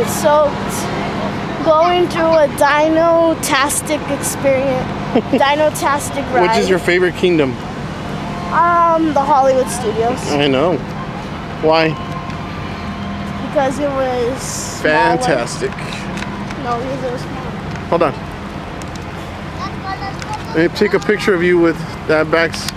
soaked, going through a dino-tastic experience. Dino-tastic ride. Which is your favorite kingdom? The Hollywood Studios. I know. Why? Because it was smaller. Fantastic. No, because it was smaller. Hold on. Let me take a picture of you with that back